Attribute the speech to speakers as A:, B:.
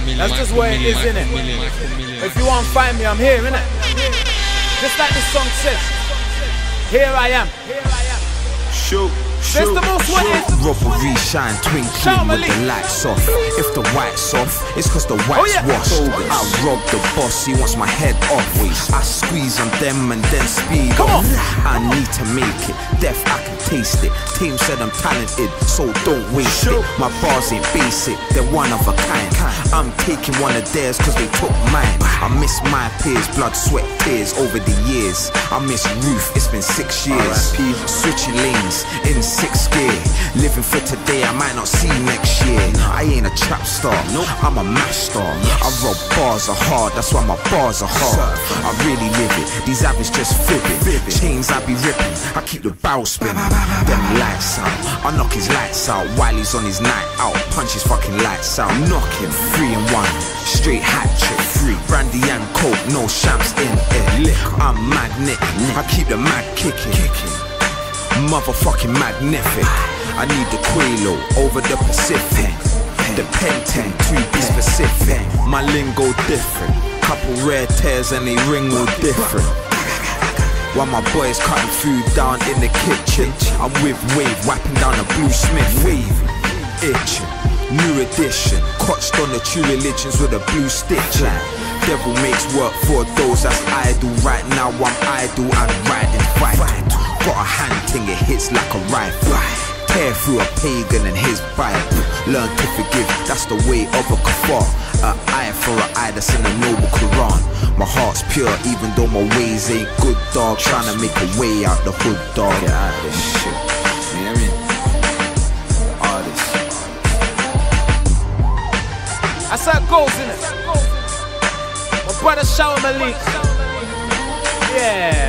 A: That's just where it is, innit? If you want to find me, I'm here, innit? Just like the song says, here I am.
B: Shoot.
A: This the most wanted.
C: Robbery shine twinkling with the lights off. If the white's off, it's cause the white's washed. I rob the boss, he wants my head off. I squeeze on them and then speed off. I need to make it, death I can taste it. Team said I'm talented, so don't waste it. My bars ain't basic, they're one of a kind. I'm taking one of theirs cause they took mine. I miss my peers, blood, sweat, tears over the years. I miss Ruth, it's been 6 years. Switching lanes in 6th gear. Living for today, I might not see next year. I ain't a trap star, I'm a match star. I rob bars are hard, that's why my bars are hard. I really live it, these average just flip it. Chains I be ripping, I keep the barrel spinning. Them lights out, I knock his lights out while he's on his night out. Punch his fucking lights out, knocking 3 and 1, straight hat trick. Free brandy and coke, no shams in it. I'm magnetic, I keep the mag kicking. Motherfucking magnific. I need the Quelo over the Pacific. The Pen 10 to be specific. My lingo different. Couple rare tears and they ring all different. While my boys cutting food down in the kitchen, I'm with Wave wiping down a Blue Smith. Wavy, itching, new edition. Cotched on the true religions with a blue stitch line. Devil makes work for those that's idle. Right now I'm idle and riding fight. Got a hand thing, it hits like a rifle. Tear through a pagan and his Bible. Learn to forgive, that's the way of a kafar. An eye for an eye, that's in the noble Quran. My heart's pure, even though my ways ain't good, dog. Trying to make a way out the hood, dog.
B: Get out of this shit. You know what I mean? Artists.
A: That's how it goes, innit? My brother Shower Malik. Yeah.